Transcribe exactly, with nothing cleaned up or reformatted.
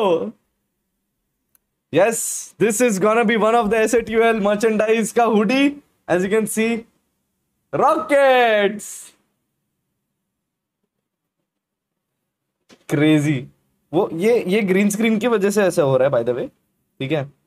Yes, this is gonna be one of the S A T U L merchandise का hoodie. As you can see, rockets. Crazy. वो ये ये green screen की वजह से ऐसा हो रहा है बाय द वे, ठीक है.